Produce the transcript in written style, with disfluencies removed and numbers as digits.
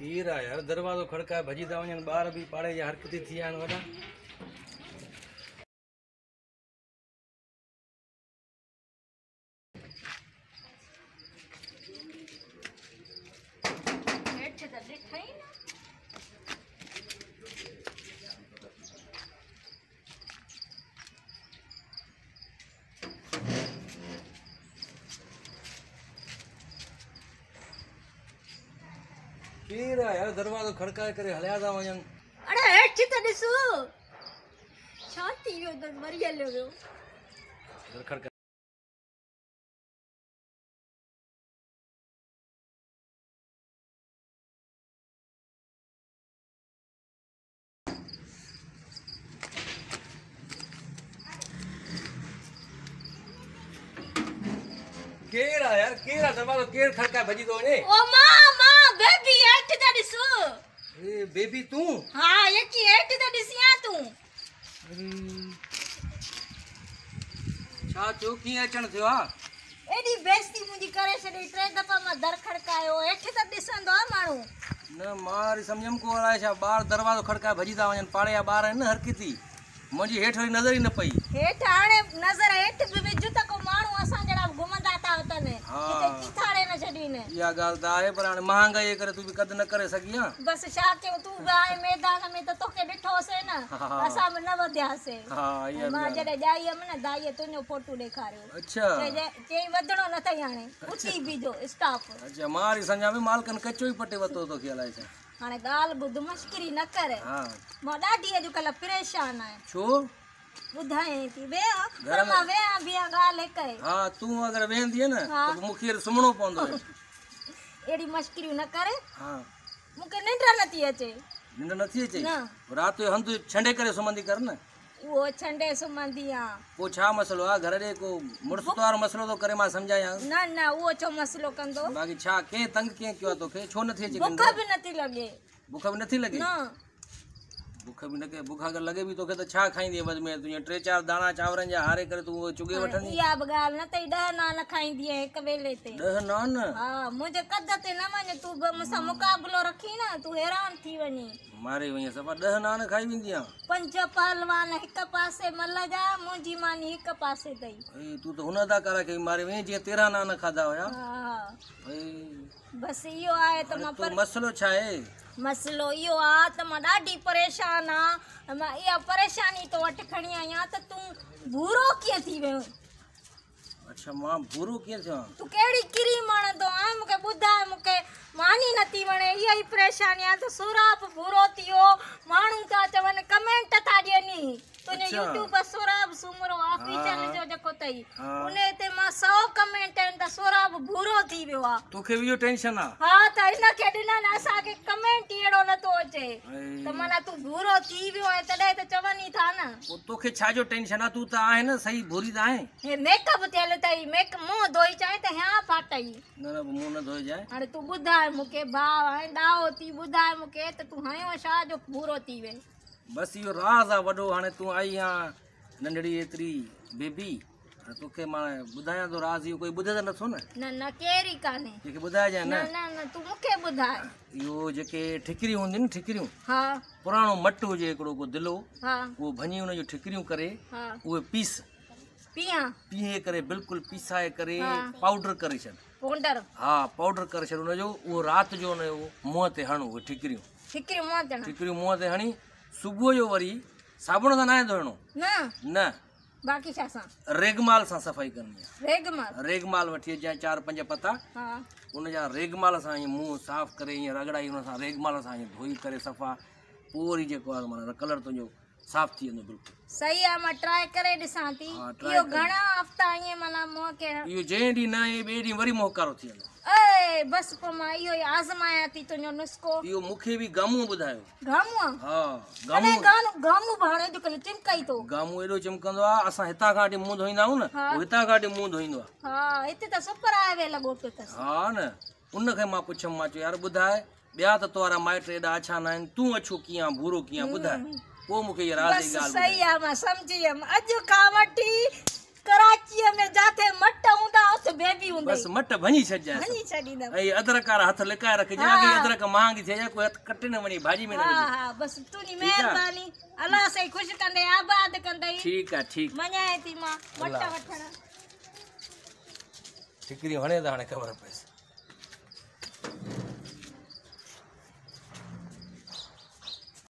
केर आहे यार दरवाज़ो खड़काए भॼी था वञनि ॿार बि पाड़े जा हरकती थी विया आहिनि वॾा। केर आहे यार दरवाज़ो खड़काए करे हलिया था वञनि। अरे हेठ त ॾिसो छा थी वियो त मरी हलियो वियो। दर खड़काए केर आहे यार केर आहे दरवाज़ो केर खड़काए भॼी थो वञे। ओ मां बेबी हेठ त ॾिसो। ए बेबी तूं? हा यकी हेठ त ॾिसियां तूं। छा थियो कीअं अचण थियो आहे? एडी बेइज्जती मुंहिंजी करे छॾी। 3 दफ़ा मां दर खड़कायो हेठ त ॾिसंदो आहे माण्हू। न मां वरी सम्झमि कोन आहे छा ॿार दरवाज़ो खड़काए भॼी था वञनि पाड़े जा ॿार आहिनि न हरकती। मुंहिंजी हेठि वरी नज़र ई न पई। हेठ हाणे नज़र हेठ बि विझ त को माण्हू असां जहिड़ा घुमंदा था अथनि किथे किथाड़े न छॾीनि। इहा ॻाल्हि त आहे पर हाणे महांगाई करे तूं बि कदु न करे सघी आहे। बसि छा कयूं तूं बि आहे मैदान में त तोखे ॾिठोसीं न असां बि न वधियासीं। मां जॾहिं ॼाई हुयमि न दाईअ तुंहिंजो फोटो ॾेखारियो। अच्छा चई वधणो न अथई हाणे उची बीजो स्टाफ। अच्छा मां वरी सम्झां पई मालकनि कचो ई पटे वरितो तोखे अलाए छा। हाणे ॻाल्हि ॿुध मश्करी न करे। मां ॾाढी अॼुकल्ह परेशान आहियां। छो? ॿुधाए थी वेहा पर मां वेहा बिया ॻाल्हि हिक आहे। हा तूं अगरि वेहंदीअ न त मूंखे सुम्हणो पवंदो। अहिड़ी मश्करियूं न करे। हा मूंखे निंड नथी अचे। निंड नथी अचे? राति जो हंधु छंडे करे सुम्हंदी कर न। उहो छंडे सुम्हंदी आहियां। पोइ छा मसलो आहे घर ॾे को मुड़ुस वारो मसलो थो करे मां सम्झायां। न न उहो छो मसलो कंदो। बाक़ी छा कंहिं तंग कीअं कयो आहे तोखे छो नथी अचे? बुख बि नथी लॻे। बुख बि नथी लॻे? न बुख बि न के बुख अगरि लॻे बि तोखे त छा खाईंदी बस में तुंहिंजा 3-4 दाणा चांवरनि जा हारे करे तूं उहो चुगे वठंदी। इहा बि ॻाल्हि न अथई 10 नान खाईंदी आहे हिक वेले ते। 10 नान? हा मुंहिंजे कद ते न वञ तूं मूंसां मुक़ाबिलो रखी न तूं हैरान थी वञी। मारे वञे सफ़ा 10 नान खाई वेंदी आहे। 5 पहलवान हिक पासे मल जा मुंहिंजी मानी हिक पासे अथई। तूं त हुन अदा कर के मारे वञे जीअं 13 नान खाधा हुया। हा बसि इहो आहे त मां पर मसलो छा आहे? मसलो इहो आहे त मां ॾाढी परेशान आहियां। मां इहा परेशानी तो वटि खणी आई आहियां त तूं भूरो कीअं थी वियो? अच्छा मां भूरो कीअं थियो? तूं कहिड़ी क्रीम हणंदो आहे मूंखे ॿुधाए। मूंखे मानी नथी वणे इहा ई परेशानी आहे त सुराब भूरो थी वियो। माण्हू था चवनि कमेंट था ॾियनि तुंहिंजो यूट्यूब पर सोराब सूमरो ऑफिशियल जो जेको अथई उन ते मां 100 कमेंट आहिनि त सोराब भूरो थी वियो आहे। तोखे बि इहो टेंशन आहे? हा त हिनखे ॾिननि असांखे कमेंट ई अहिड़ो नथो अचे त माना तूं भूरो थी वियो आहे तॾहिं त चवनि ई था न। पोइ तोखे छाजो टेंशन आहे? तूं त आहे न सही भूरी त आहे। हे मेकअप थियल अथई मुंहुं धोई चाहे त हाँ फाटई। न न मुंहुं न धोई जाए। हाणे तूं ॿुधाए मूंखे भाउ हाणे ॾाहो थी ॿुधाए मूंखे त तूं हयो छा जो भूरो थी वे? बसि इहो राज़ आहे वॾो। हाणे तूं आई आहे नंढड़ी एतिरी बेबी तोखे मां ॿुधायां थो राज़। इहो कोई ॿुधे त नथो न? न केर ई कान्हे जेके ॿुधाइजांइ न। न तूं मूंखे ॿुधाए। इहो जेके ठिकरियूं हूंदियूं न ठिकरियूं हा पुराणो मट हुजे हिकिड़ो को दिलो हा उहो भञी हुन जूं ठिकरियूं करे उहे पीहे करे बिल्कुलु पीसाए करे पाउडर करे छॾ। पाउडर? हा पाउडर करे छॾ हुनजो। उहो राति जो हुनजो मुंहं ते हण। उहे ठिकरियूं मुंहं ते हणी सुबुह जो वरी साबुण सां नाहे धोइणो न बाक़ी छा सां? रेगमाल सां सफ़ाई करणी आहे। रेगमाल वठी अचां 4-5 पता उनजा रेगमाल सां ईअं मुंहुं साफ़ करे ईअं रगड़ाई हुन सां रेगमाल सां ईअं धोई करे सफ़ा पोइ वरी जेको आहे माना कलर तुंहिंजो साफ़ थी वेंदो बिल्कुलु। सही आहे मां ट्राई करे ॾिसां थी। इहो घणा हफ़्ता ईअं माना मुंहं खे? इहो जंहिं ॾींहुं न ॿिए ॾींहुं वरी मोहकारो थी वेंदो। बसि पोइ मां इहो ई आज़मायां थी तुंहिंजो नुस्ख़ो। इहो मूंखे बि गामू ॿुधायो। गामू? हा गामू बि हाणे अॼुकल्ह चिमकाई थो। गामू एॾो चिमकंदो आहे असां हितां खां वठी मुंहुं धोईंदा आहियूं न हितां खां वठी मुंहुं धोईंदो आहे। हा हिते त सुपर हाईवे लॻो पियो अथसि। हा न उनखे मां पुछियमि मां चयो यार ॿुधाए ॿिया त तोरा माइट एॾा अछा न आहिनि तूं अछो कीअं भूरो कीअं ॿुधाए। पोइ मूंखे इहा राज़ जी ॻाल्हि सही आहे मां सम्झी वियमि। अॼु खां वठी कराचीअ में जिथे मट हूंदा उते बेबी हूंदई बस मट भञी छॾजांइ भञी छॾींदमि ऐं अदरक वारा हथ लिकाए रखिजे अॻे अदरक महांगी थी वञे कोई हथ कटे न वञे भाॼी में न हा विझे हा बस तुंहिंजी महिरबानी अलाह सही ख़ुशि कंदे आबाद कंदई ठीकु आहे ठीकु मञाए थी मां मट वठण ठिकरी हणे त हाणे ख़बर पएसि